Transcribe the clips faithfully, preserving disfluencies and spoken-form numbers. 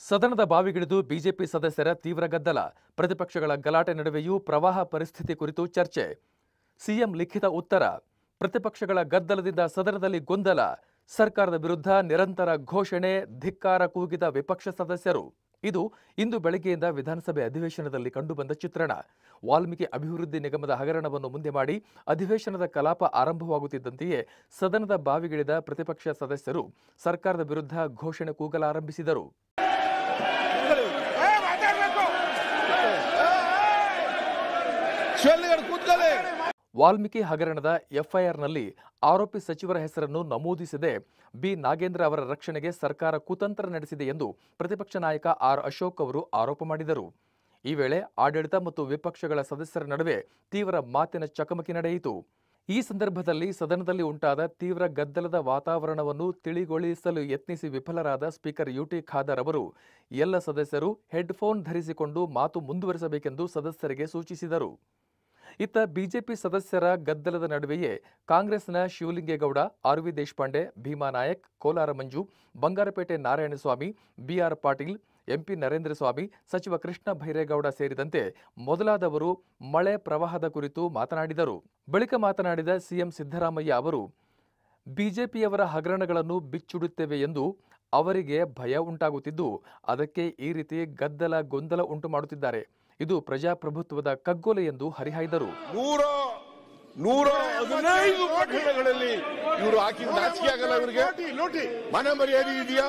ಸದನದ ಬಾವಿಗಿಳಿದು ಬಿಜೆಪಿ ಸದಸ್ಯರ ತೀವ್ರ ಗದ್ದಲ. ಪ್ರತಿಪಕ್ಷಗಳ ಗಲಾಟೆ ನಡುವೆಯೂ ಪ್ರವಾಹ ಪರಿಸ್ಥಿತಿ ಕುರಿತು ಚರ್ಚೆ. ಸಿಎಂ ಲಿಖಿತ ಉತ್ತರ. ಪ್ರತಿಪಕ್ಷಗಳ ಗದ್ದಲದಿಂದ ಸದನದಲ್ಲಿ ಗೊಂದಲ. ಸರ್ಕಾರದ ವಿರುದ್ಧ ನಿರಂತರ ಘೋಷಣೆ, ಧಿಕ್ಕಾರ ಕೂಗಿದ ವಿಪಕ್ಷ ಸದಸ್ಯರು. ಇದು ಇಂದು ಬೆಳಗ್ಗೆಯಿಂದ ವಿಧಾನಸಭೆ ಅಧಿವೇಶನದಲ್ಲಿ ಕಂಡುಬಂದ ಚಿತ್ರಣ. ವಾಲ್ಮೀಕಿ ಅಭಿವೃದ್ಧಿ ನಿಗಮದ ಹಗರಣವನ್ನು ಮುಂದೆ ಮಾಡಿ ಅಧಿವೇಶನದ ಕಲಾಪ ಆರಂಭವಾಗುತ್ತಿದ್ದಂತೆಯೇ ಸದನದ ಬಾವಿಗಿಳಿದ ಪ್ರತಿಪಕ್ಷ ಸದಸ್ಯರು ಸರ್ಕಾರದ ವಿರುದ್ಧ ಘೋಷಣೆ ಕೂಗಲಾರಂಭಿಸಿದರು. ವಾಲ್ಮೀಕಿ ಹಗರಣದ ಎಫ್ಐಆರ್ನಲ್ಲಿ ಆರೋಪಿ ಸಚಿವರ ಹೆಸರನ್ನು ನಮೂದಿಸದೆ ಬಿ ನಾಗೇಂದ್ರ ಅವರ ರಕ್ಷಣೆಗೆ ಸರ್ಕಾರ ಕುತಂತ್ರ ನಡೆಸಿದೆ ಎಂದು ಪ್ರತಿಪಕ್ಷ ನಾಯಕ ಆರ್ ಅಶೋಕ್ ಅವರು ಆರೋಪ ಮಾಡಿದರು. ಈ ವೇಳೆ ಆಡಳಿತ ಮತ್ತು ವಿಪಕ್ಷಗಳ ಸದಸ್ಯರ ನಡುವೆ ತೀವ್ರ ಮಾತಿನ ಚಕಮಕಿ ನಡೆಯಿತು. ಈ ಸಂದರ್ಭದಲ್ಲಿ ಸದನದಲ್ಲಿ ಉಂಟಾದ ತೀವ್ರ ಗದ್ದಲದ ವಾತಾವರಣವನ್ನು ತಿಳಿಗೊಳಿಸಲು ಯತ್ನಿಸಿ ವಿಫಲರಾದ ಸ್ಪೀಕರ್ ಯುಟಿ ಖಾದರ್ ಅವರು ಎಲ್ಲ ಸದಸ್ಯರು ಹೆಡ್ಫೋನ್ ಧರಿಸಿಕೊಂಡು ಮಾತು ಮುಂದುವರಿಸಬೇಕೆಂದು ಸದಸ್ಯರಿಗೆ ಸೂಚಿಸಿದರು. ಇತ್ತ ಬಿಜೆಪಿ ಸದಸ್ಯರ ಗದ್ದಲದ ನಡುವೆಯೇ ಕಾಂಗ್ರೆಸ್ನ Shivalingegowda, R V Deshpande, Bhima Naik, Kolar Manju, Bangarpet Narayanaswamy, B R Patil, M P Narendra Swamy, ಸಚಿವ ಕೃಷ್ಣ ಭೈರೇಗೌಡ ಸೇರಿದಂತೆ ಮೊದಲಾದವರು ಮಳೆ ಪ್ರವಾಹದ ಕುರಿತು ಮಾತನಾಡಿದರು. ಬಳಿಕ ಮಾತನಾಡಿದ ಸಿಎಂ ಸಿದ್ದರಾಮಯ್ಯ ಅವರು ಬಿಜೆಪಿಯವರ ಹಗರಣಗಳನ್ನು ಬಿಚ್ಚಿಡುತ್ತೇವೆ ಎಂದು ಅವರಿಗೆ ಭಯ ಉಂಟಾಗುತ್ತಿದ್ದು ಅದಕ್ಕೆ ಈ ರೀತಿ ಗದ್ದಲ ಗೊಂದಲ ಉಂಟು ಮಾಡುತ್ತಿದ್ದಾರೆ. ಇದು ಪ್ರಜಾಪ್ರಭುತ್ವದ ಕಗ್ಗೊಲೆ ಎಂದು ಹರಿಹಾಯ್ದರು. ನೂರ ನೂರ ಹದಿನೈದು ಪ್ರಕರಣಗಳಲ್ಲಿ ಇವರು ಹಾಕಿ ನಾಚಿಕೆ ಆಗಲ್ಲ. ಇವರಿಗೆ ಮನ ಮರ್ಯಾದೆ ಇದೆಯಾ?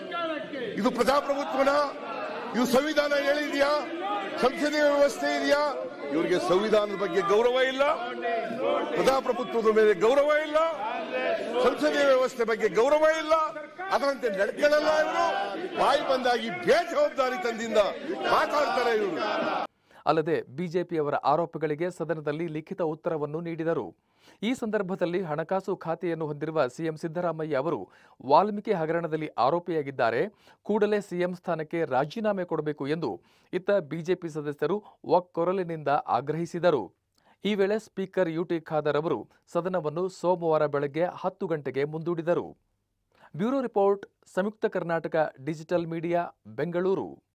ಇದು ಪ್ರಜಾಪ್ರಭುತ್ವನ? ಇದು ಸಂವಿಧಾನ ಹೇಳಿದೆಯಾ? ಸಂಸದೀಯ ವ್ಯವಸ್ಥೆ ಇದೆಯಾ? ಇವರಿಗೆ ಸಂವಿಧಾನದ ಬಗ್ಗೆ ಗೌರವ ಇಲ್ಲ, ಪ್ರಜಾಪ್ರಭುತ್ವದ ಮೇಲೆ ಗೌರವ ಇಲ್ಲ, ಸಂಸದೀಯ ವ್ಯವಸ್ಥೆ ಬಗ್ಗೆ ಗೌರವ ಇಲ್ಲ. ಅದರಂತೆ ನಡ್ಕೊಳ್ಳಲ್ಲ. ಇವರು ಬಾಯಿ ಬಂದಾಗಿ ಬೇಜವಾಬ್ದಾರಿ ತಂದಿಂದ ಮಾತಾಡ್ತಾರೆ ಇವರು. ಅಲ್ಲದೆ ಬಿಜೆಪಿಯವರ ಆರೋಪಗಳಿಗೆ ಸದನದಲ್ಲಿ ಲಿಖಿತ ಉತ್ತರವನ್ನು ನೀಡಿದರು. ಈ ಸಂದರ್ಭದಲ್ಲಿ ಹಣಕಾಸು ಖಾತೆಯನ್ನು ಹೊಂದಿರುವ ಸಿಎಂ ಸಿದ್ದರಾಮಯ್ಯ ಅವರು ವಾಲ್ಮೀಕಿ ಹಗರಣದಲ್ಲಿ ಆರೋಪಿಯಾಗಿದ್ದಾರೆ, ಕೂಡಲೇ ಸಿಎಂ ಸ್ಥಾನಕ್ಕೆ ರಾಜೀನಾಮೆ ಕೊಡಬೇಕು ಎಂದು ಇತ್ತ ಬಿಜೆಪಿ ಸದಸ್ಯರು ಒಕ್ಕೊರಲಿನಿಂದ ಆಗ್ರಹಿಸಿದರು. ಈ ವೇಳೆ ಸ್ಪೀಕರ್ ಯುಟಿ ಖಾದರ್ ಅವರು ಸದನವನ್ನು ಸೋಮವಾರ ಬೆಳಗ್ಗೆ ಹತ್ತು ಗಂಟೆಗೆ ಮುಂದೂಡಿದರು. Bureau report, Samyukta Karnataka digital media, Bengaluru.